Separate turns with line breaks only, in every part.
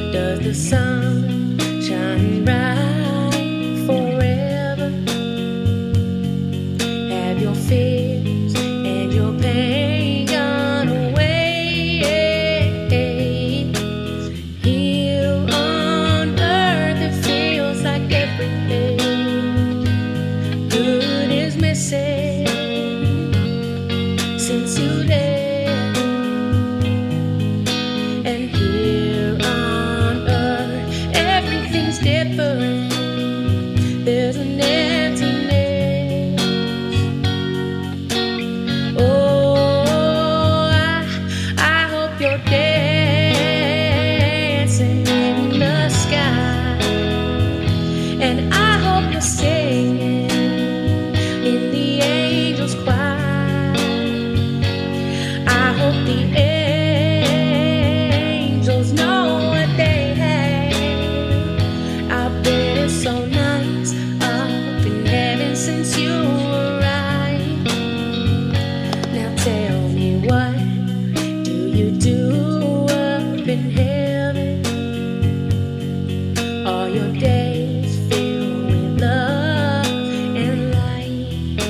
Does the sun shine bright forever? Have your fears and your pain gone away? Here on earth it feels like everything good is missing since you left. And here on earth everything's different. There's an emptiness. Oh, I hope you're dancing in the sky, and I hope you're singing in the angels' choir. I hope the angels know what they have. I bet it's so nice up in heaven since you arrived. Now tell me, what do you do up in heaven? Are your days filled with love and light?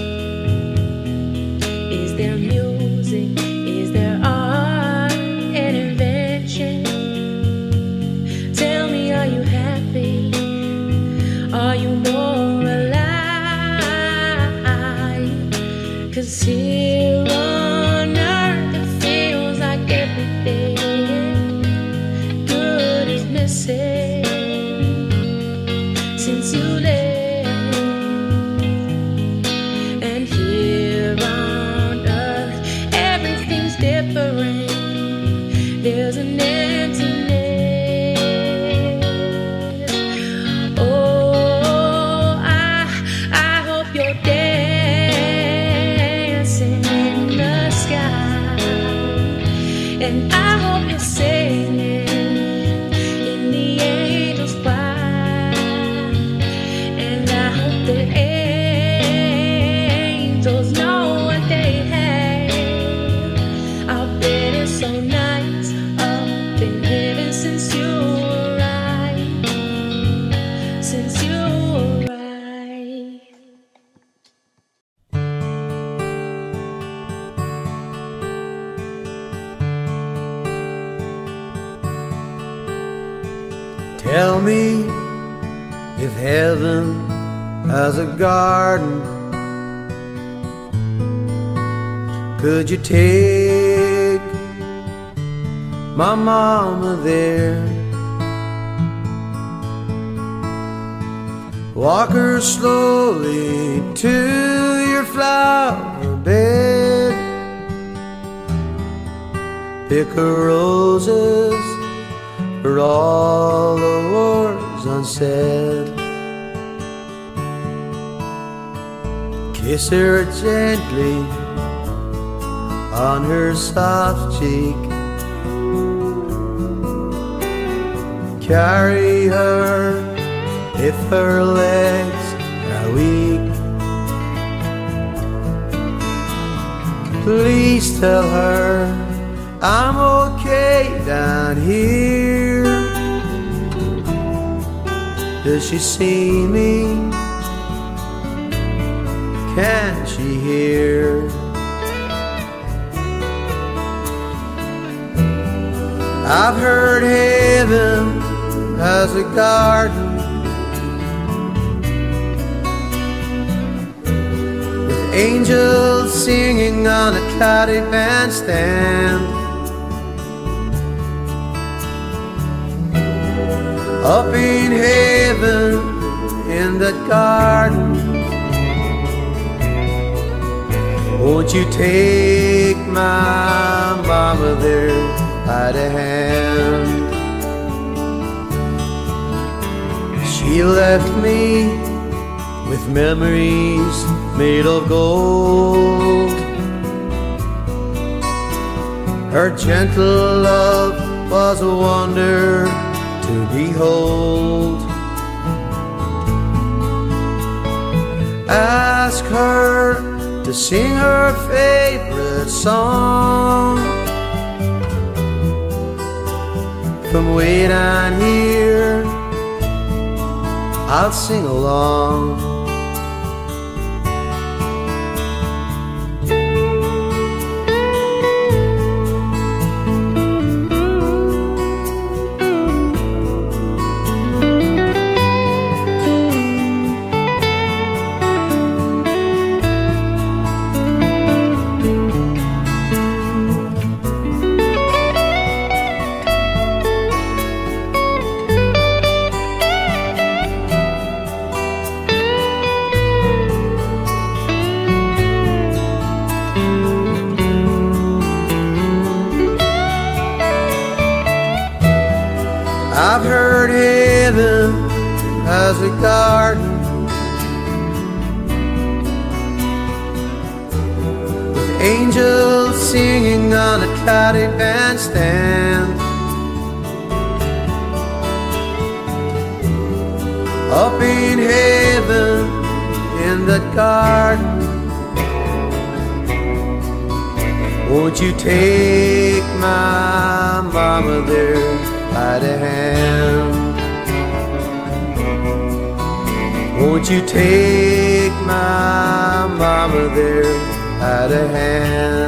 Is there music? Is there art and invention? Tell me, are you happy? Are you more alive? 'Cause here on earth it feels like everything good is missing since you left. And here on earth everything's different. There's an emptiness. Oh, I hope you're dancing in the sky, and I hope you're singing in the angels' choir. And I hope the angels know what they have. I bet it's so nice up in heaven since you arrived. Since you arrived.
Tell me, if heaven has a garden, could you take my mama there? Walk her slowly to your flower bed, pick her roses for all the words unsaid. Kiss her gently on her soft cheek, carry her if her legs are weak. Please tell her I'm okay down here. Does she see me? Can she hear? I've heard heaven has a garden with angels singing on a cloudy bandstand. Up in heaven, in that garden, won't you take my mama there by the hand? She left me with memories made of gold. Her gentle love was a wonder to behold. Ask her to sing her favorite song. from way down here, I'll sing along. I've heard heaven has a garden with angels singing on a cloudy bandstand. Up in heaven in that garden, won't you take my mama there by the hand? Won't you take my mama there by the hand?